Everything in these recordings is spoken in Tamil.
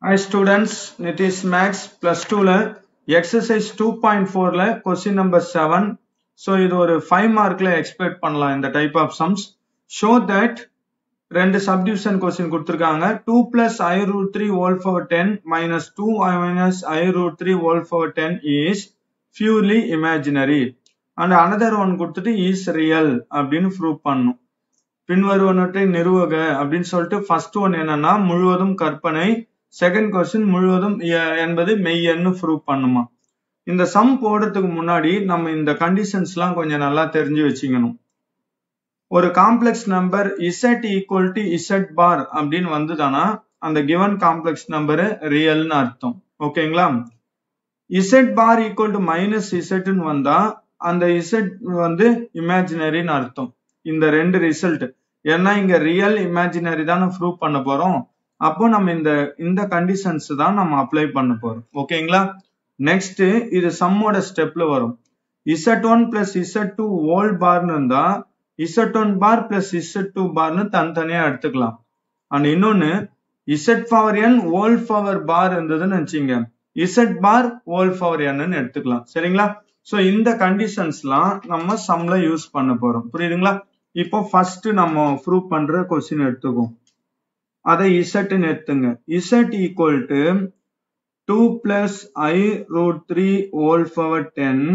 Hi students, Nitish Max plus 2 ல exercise 2.4 ல question number 7. So இது ஒரு 5 mark ல expect பண்ணலாம் இந்த type of sums. Show that ரெண்டு subdivision question கொடுத்திருக்காங்க 2 plus I root 3 whole power 10 minus 2 minus I root 3 whole power 10 is purely imaginary. And another one கொடுத்துட்டு is real அப்படின்னு prove பண்ணணும். பின்வருவனவற்றை நிறுவுக அப்படின்னு சொல்லிட்டு first one என்னன்னா முழுவதும் கற்பனை, செகண்ட் கொஸ்டின் முழுவதும் என்பது மெய்யன்னு ப்ரூவ் பண்ணுமா. இந்த சம் போடுறதுக்கு முன்னாடி நம்ம இந்த கண்டிஷன்ஸ்லாம் கொஞ்சம் நல்லா தெரிஞ்சு வச்சுக்கணும். ஒரு complex number z equal to z bar அப்படின்னு வந்துதானா அந்த கிவன் காம்ப்ளெக்ஸ் நம்பர் ரியல்னு அர்த்தம். ஓகேங்களா? z bar equal to minus zன்னு வந்தா அந்த z வந்து இமேஜினரின்னு அர்த்தம். இந்த ரெண்டு ரிசல்ட் ஏன்னா இங்க ரியல் இமேஜினரி தான் ப்ரூவ் பண்ண போறோம். அப்போ நம்ம இந்த கண்டிஷன்ஸ் தான் நம்ம அப்ளை பண்ண போறோம். ஓகேங்களா? நெக்ஸ்ட் இது சம்மோட ஸ்டெப்ல வரும். z1 பிளஸ் z2 ஹோல் பார்னு இருந்தா z1 பார் பிளஸ் z2 பார்னு தனித்தனியா எடுத்துக்கலாம். அண்ட் இன்னொன்னு z power n whole power bar இருந்ததுன்னு வச்சுங்க z bar whole power n எடுத்துக்கலாம். சரிங்களா? சோ இந்த கண்டிஷன்ஸ்லாம் நம்ம சம்ல யூஸ் பண்ண போறோம். புரியுதுங்களா? இப்போ ஃபர்ஸ்ட் நம்ம ப்ரூவ் பண்ற क्वेश्चन எடுத்துக்கோம். அதை z ன்னு எடுத்துங்க. z equal to 2 plus I root 3 whole power 10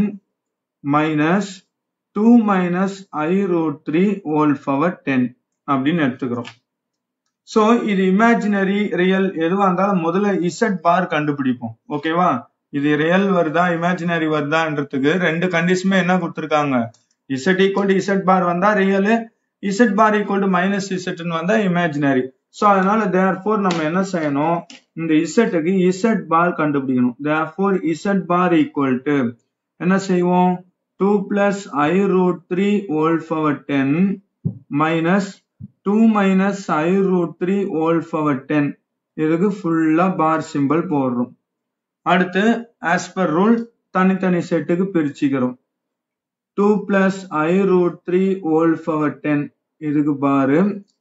minus 2 minus I root 3 whole power 10 அப்படின்னு எடுத்துக்கிறோம். சோ இது இமேஜினரி ரியல் எதுவா இருந்தாலும் முதல்ல z பார் கண்டுபிடிப்போம். ஓகேவா? இது ரியல் வருதா இமேஜினரி வருதான்றதுக்கு ரெண்டு கண்டிஷனுமே என்ன கொடுத்திருக்காங்க. z equal to z bar வந்தா real, z bar equal to minus z வந்தா இமேஜினரி. சோ அதனால therefore நம்ம என்ன செய்யணும், இந்த z க்கு z பார் கண்டுபிடிக்கணும். therefore z bar equal to என்ன செய்வோம், 2 plus I root 3 whole power 10 minus 2 minus I root 3 whole power 10 இதுக்கு ஃபுல்லா பார் சிம்பல் போடுறோம். அடுத்து as per rule தனித்தனி செட்டுக்கு பிரிச்சுக்கிறோம். 2 plus I root 3 whole power 10 இதுக்கு bar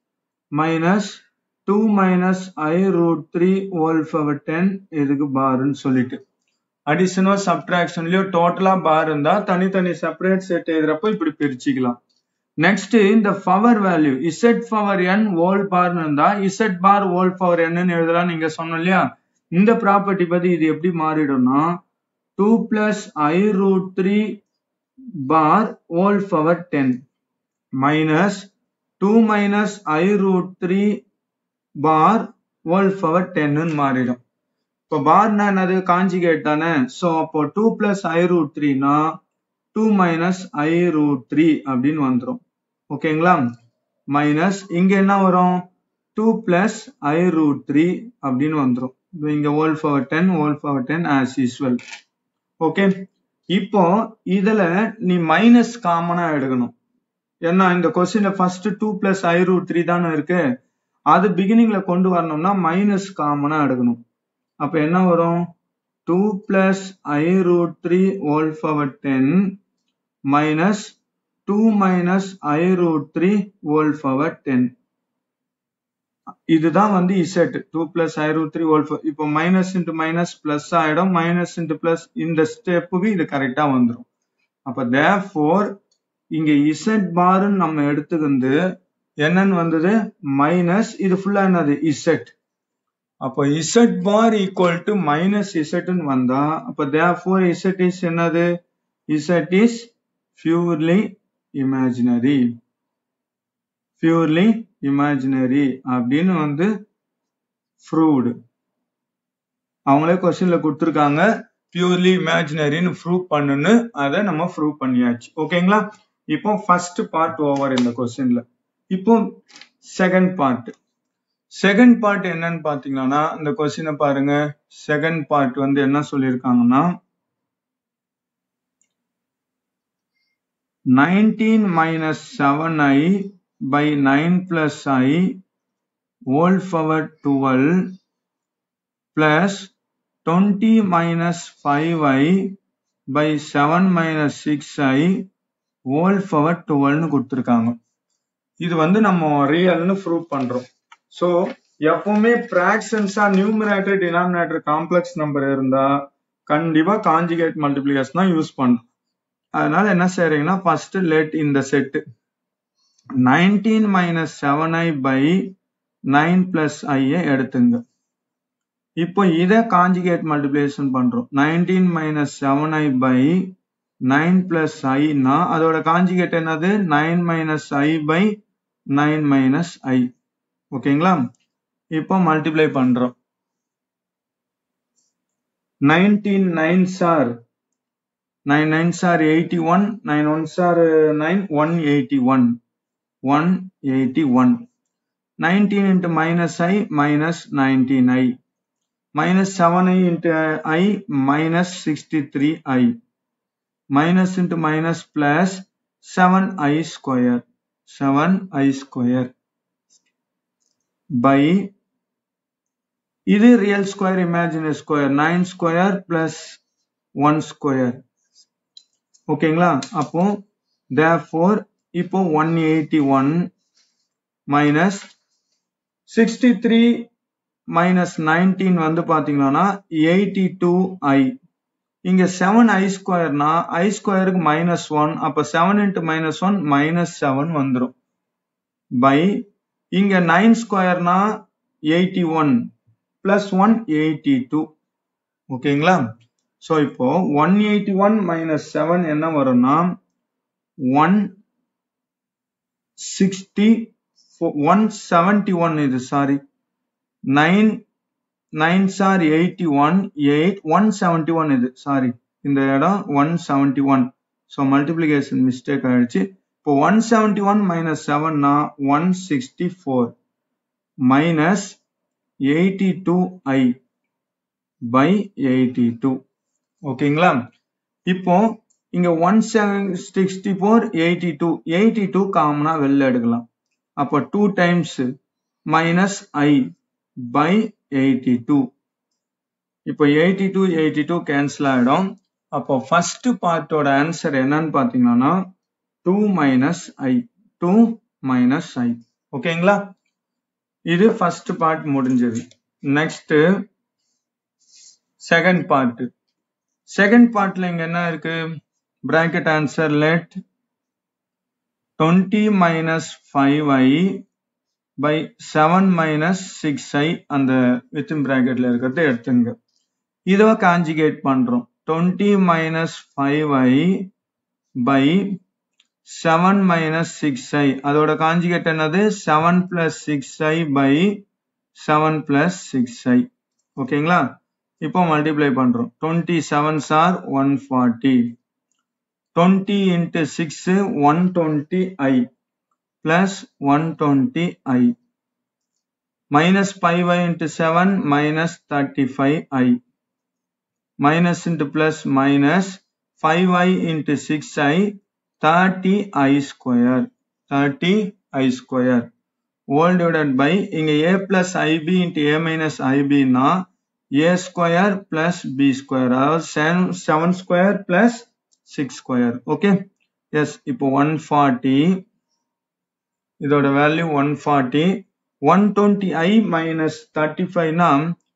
minus 2 minus I root 3 whole power 10 இதுக்கு பாருன்னு சொல்லிட்டு அடிஷனோ சப்ட்ராக்ஷன்லயோ டோட்டலா பார் இருந்தா தனித்தனி செப்பரேட் செட் எழுதுறப்போ இப்படி பிரிச்சுக்கலாம். நெக்ஸ்ட் இந்த power value z power n whole பார்னு இருந்தா z bar whole power n எழுதலாம் நீங்க சொன்னோம் இல்லையா. இந்த ப்ராப்பர்ட்டி பத்தி இது எப்படி மாறிடும்னா 2 plus I root 3 bar whole power 10 minus 2 minus I root 3 bar whole power 10 மாறிடும். இப்போ பார்னா என்னது, காஞ்சுகேட் தானே. சோ அப்போ 2 plus I root 3 னா 2 minus I root 3 அப்படின்னு வந்துரும். ஓகேங்களா? மைனஸ் இங்க என்ன வரும், 2 plus I root 3 அப்படின்னு வந்துரும். இங்க whole power 10 whole power 10 as usual. Okay, இப்போ இதுல நீ மைனஸ் காமனா எடுக்கணும். ஏன்னா இந்த கொஸ்டின்ல ஃபர்ஸ்ட் 2 plus I root 3 தானே இருக்கு, அது பிகினிங்ல கொண்டு வரணும்னா மைனஸ் காமனா எடுக்கணும். அப்ப என்ன வரும், 2 plus I root 3 whole power 10 minus 2 minus I root 3 whole power 10. இதுதான் வந்து z 2 plus I root 3 whole power. இப்போ மைனஸ் இன்டு மைனஸ் பிளஸ் ஆயிடும், மைனஸ் இன்டு பிளஸ் இந்த ஸ்டெப்புக்கு இது கரெக்டா வந்துடும். அப்ப therefore இங்க z பார்னு நம்ம எடுத்துக்கிந்து என்னன்னு வந்தது மைனஸ், இது ஃபுல்லா என்னது z. அப்போ z bar equal to minus z வந்தா அப்ப therefore z is என்னது, z is purely imaginary. purely imaginary அப்படின்னு வந்து proved. அவங்களே கொஸ்டின்ல கொடுத்திருக்காங்க purely imaginary ப்ரூவ் பண்ணுன்னு, அதை நம்ம ப்ரூவ் பண்ணியாச்சு. ஓகேங்களா? இப்போ ஃபர்ஸ்ட் பார்ட் ஓவர் இந்த கொஸ்டின்ல. இப்போ செகண்ட் பார்ட். செகண்ட் பார்ட் என்னன்னு பாத்தீங்கன்னா இந்த கொஸ்டினை பாருங்க. செகண்ட் பார்ட் வந்து என்ன சொல்லியிருக்காங்கன்னா 19 minus 7i by 9 plus I whole power 12 plus 20 minus 5i by 7 minus 6i whole power 12 கொடுத்திருக்காங்க. இது வந்து நம்ம ரியல்னு ப்ரூவ் பண்றோம். சோ எப்பவுமே பிராக்ஷன்ஸா நியூமரேட்டர் டினாமினேட்டர் காம்ப்ளெக்ஸ் நம்பர் இருந்தா கண்டிப்பா காஞ்சுகேட் மல்டிப்ளிகேஷன் தான் யூஸ் பண்றோம். அதனால என்ன செய்றீங்கன்னா ஃபர்ஸ்ட் லெட் இந்த set 19 minus 7i by 9 plus i எடுத்துங்க. இப்போ இத காஞ்சுகேட் மல்டிப்ளிகேஷன் பண்றோம். 19 minus 7i by 9 plus i னா அதோட காஞ்சுகேட் என்னது 9 minus i by 9 minus i. ஓகேங்களா? இப்போ மல்டிப்ளை பண்றோம். 19 9s are 9 9s are 81, 9 1s are 9, 181. 181. 19 into minus I minus 19i. Minus 7i into I minus 63i. Minus into minus plus 7i square. 7i square. By இது real square imaginary square. 9 square plus 1 square. ஓகேங்களா? அப்போ therefore இப்போ 181 minus 63 minus 19 வந்து பாத்தீங்கன்னா 82i. இங்க 7i square னா i square க்கு minus 1. அப்ப 7 into minus 1 minus 7 வந்துரும். By இங்க 9 square னா 81 plus 1 82. ஓகேங்களா? So இப்போ 181 minus 7 என்ன வரும்னா 171 இது சாரி 9 9s are 81 8 171 இது சாரி இந்த இடம் 171 so multiplication mistake ஆயிடுச்சு இப்போ 171 minus 7 னா 164 minus 82i by 82 ஓகேங்களா இப்போ இங்க 164 82 காமனா வெளில எடுக்கலாம் அப்ப 2 times minus I by 82 இப்போ 82 cancel ஆயிடும் அப்போ first part ஓட answer என்னன்னு பாத்தீங்கன்னா 2 minus I ஓகேங்களா இது first part முடிஞ்சது next second partல இங்க என்ன இருக்கு bracket answer let 20 minus 5i by 7 minus 6i அந்த within bracketல இருக்கிறது எடுத்துங்க இத காஞ்சுகேட் பண்றோம் 20 minus 5i by 7 minus 6i அதோட காஞ்சுகேட் என்னது 7 plus 6i by 7 plus 6i ஓகேங்களா இப்போ மல்டிப்ளை பண்றோம் 27s are 140 20 into 6 120i plus 120i minus 5i into 7 minus 35i minus into plus minus 5i into 6i 30i square whole divided by இங்க a plus ib into a minus ib னா a square plus b square அதாவது 7 square plus 6 square okay yes இப்போ 140 இதோட வேல்யூ 140 120i minus 35 னா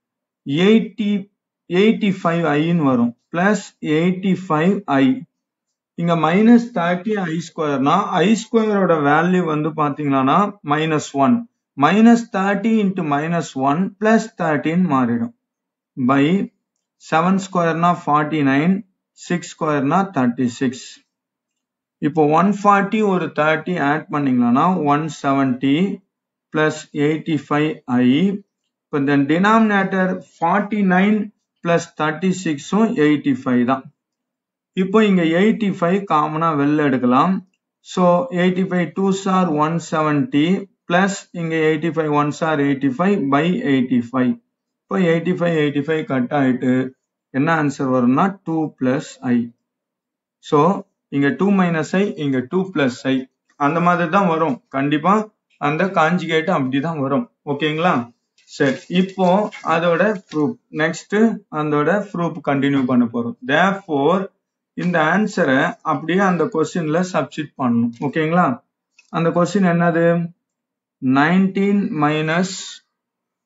85i ன்னு வரும் plus 85i இங்க minus 30i square னா i square ஓட வேல்யூ வந்து பாத்தீங்கன்னா minus 1 minus 30 into minus 1 plus 13 மாறிடும் by 7 square னா 49 6 square னா 36 இப்போ 140 ஒரு 30 add பண்ணீங்கன்னா 170 plus 85i இப்போ the denominator 49 plus 36 85 தான் இப்போ இங்க 85 காமனா வெளில எடுக்கலாம் so 85 2s are 170 plus இங்க 85 1s are 85 by 85 இப்போ 85 கட் ஆயிட்டு என்ன ஆன்சர் வரும்னா 2 plus i so இங்க 2 minus i இங்க 2 plus i அந்த மாதிரி தான் வரும் கண்டிப்பா அந்த காஞ்சுகேட் அப்படிதான் வரும் ஓகேங்களா சரி இப்போ அதோட ப்ரூஃப் நெக்ஸ்ட் அதோட ப்ரூஃப் கண்டினியூ பண்ண போறோம் therefore இந்த ஆன்சரை அப்படியே அந்த क्वेश्चनல சப்ஸ்டிட் பண்ணனும் ஓகேங்களா அந்த क्वेश्चन என்னது 19 minus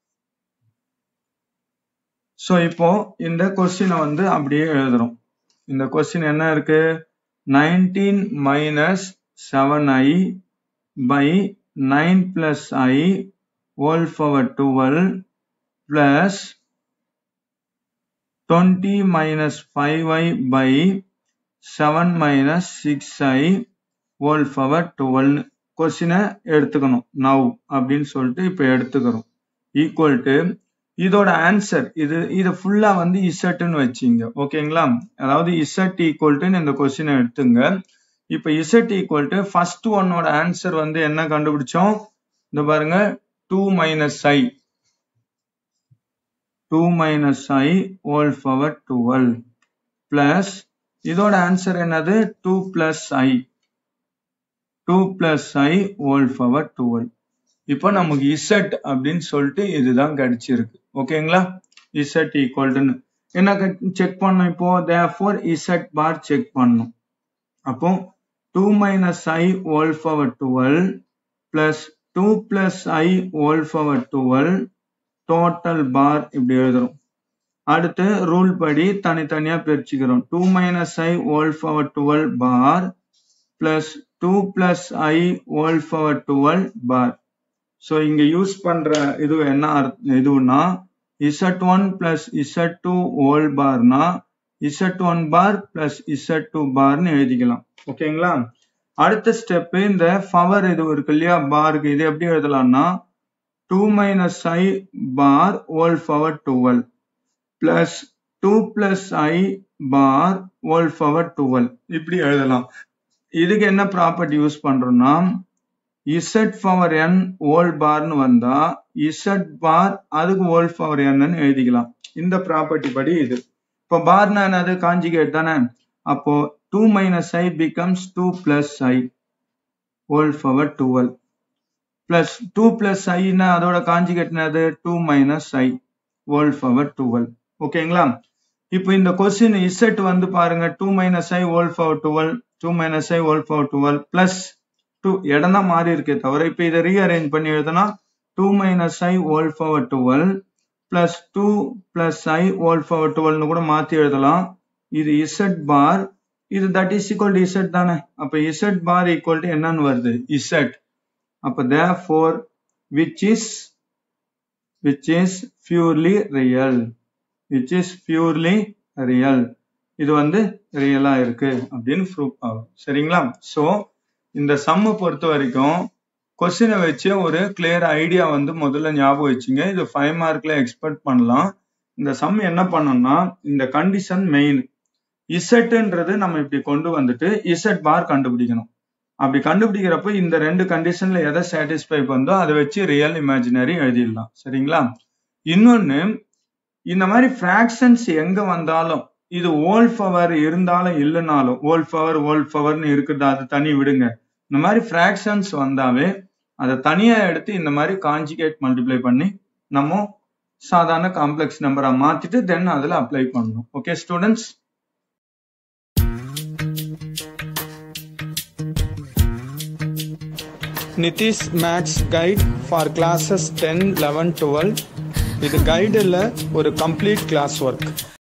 ஸோ இப்போ இந்த கொஸ்டினை வந்து அப்படியே எழுதுறோம். இந்த கொஸ்டின் என்ன இருக்கு? 19 minus 7i by 9 plus I whole power 12 plus 20 minus 5i by 7 minus 6i whole power 12 கொஸ்டினை எடுத்துக்கணும். now அப்படின்னு சொல்லிட்டு இப்போ எடுத்துக்கிறோம். ஈக்குவல் டு இதோட ஆன்சர் இது ஃபுல்லா வந்து இசட்னு வச்சிங்க. ஓகேங்களா? அதாவது இசட் ஈக்குவல் டு இந்த கொஸ்டினை எடுத்துங்க. இப்ப இசட் ஈக்குவல் டு ஃபர்ஸ்ட் ஒன்னோட ஆன்சர் வந்து என்ன கண்டுபிடிச்சோம்? இந்த பாருங்க 2 minus I whole power 12 plus இதோட ஆன்சர் என்னது? 2 plus I whole power 12. இப்போ நமக்கு இசட் அப்படின்னு சொல்லிட்டு இதுதான் கிடைச்சிருக்கு. ஓகேங்களா? இசட் ஈக்குவல் டு என்ன செக் பண்ணோம்? இப்போ therefore இசட் பார் செக் பண்ணோம். அப்போ 2 minus I whole power 12 plus 2 plus I whole power 12 total bar இப்படி எழுதுறோம். அடுத்து ரூல் படி தனித்தனியா பிரிச்சுக்கிறோம். 2 minus I whole power 12 bar plus 2 plus I whole power 12 bar. So இங்க யூஸ் பண்ற இது என்ன இதுனா Z1 plus Z2 whole barனா Z1 bar plus Z2 barன்னு எழுதிக்கலாம். ஓகேங்களா? அடுத்த ஸ்டெப் இந்த பவர் இது இருக்கு இல்லையா பாருக்கு, இது எப்படி எழுதலாம்னா 2 minus I bar whole power 12 plus 2 plus I bar whole power 12 இப்படி எழுதலாம். இதுக்கு என்ன ப்ராப்பர்ட்டி யூஸ் பண்றோம்னா Z power n whole barன்னு வந்தா Z bar அதுக்கு whole power n ன்னு எழுதிக்கலாம். இந்த ப்ராப்பர்ட்டி படி இது. இப்போ பார்னா என்னது? காஞ்சுகேட் தானே. அப்போ 2 minus I becomes 2 plus I whole power 12 plus 2 plus I னா அதோட காஞ்சுகேட் என்னது? 2 minus I whole power 12. ஓகேங்களா? இப்போ இந்த கொஸ்டின் Z வந்து பாருங்க 2 minus I whole power 12 2 minus I whole power 12 plus 2 இடம் தான் மாறி இருக்கே தவிர இப்ப இதை ரீஅரேஞ்ச் பண்ணி எழுதுனா 2 minus I whole power 12 plus 2 plus I whole power 12 னு கூட மாத்தி எழுதலாம். இது Z bar, இது that is equal to Z தானே. அப்ப Z bar equal to என்னன்னு வருது? Z. அப்ப therefore which is purely real. இது வந்து ரியலா இருக்கு அப்படின்னு ப்ரூவ் ஆகும். சரிங்களா? சோ இந்த சம்ம பொறுத்த வரைக்கும் கொஸ்டினை வச்சு ஒரு கிளியர் ஐடியா வந்து முதல்ல ஞாபகம் வச்சுங்க. இது 5 மார்க்ல எக்ஸ்பெக்ட் பண்ணலாம். இந்த சம் என்ன பண்ணோம்னா இந்த கண்டிஷன் மெயின் இசட்ன்றது நம்ம இப்படி கொண்டு வந்துட்டு இசட் பார் கண்டுபிடிக்கணும். அப்படி கண்டுபிடிக்கிறப்ப இந்த ரெண்டு கண்டிஷன்ல எதை சாட்டிஸ்ஃபை பண்ணோ அதை வச்சு ரியல் இமேஜினரி எழுதிடலாம். சரிங்களா? இன்னொன்னு இந்த மாதிரி பிராக்ஷன்ஸ் எங்க வந்தாலும் இது ஹோல் பவர் இருந்தாலும் இல்லைனாலும் ஹோல் பவர்னு இருக்குது அது தனி விடுங்க. இந்த மாதிரி பிராக்ஷன்ஸ் வந்தாவே அதை தனியா எடுத்து இந்த மாதிரி கான்ஜுகேட் மல்டிப்ளை பண்ணி நம்ம சாதாரண காம்ப்ளெக்ஸ் நம்பரா மாத்திட்டு தென் அதுல அப்ளை பண்ணணும். Okay students? Nitish maths guide for classes 10, 11, 12. இது கைடு இல்ல, ஒரு கம்ப்ளீட் கிளாஸ் ஒர்க்.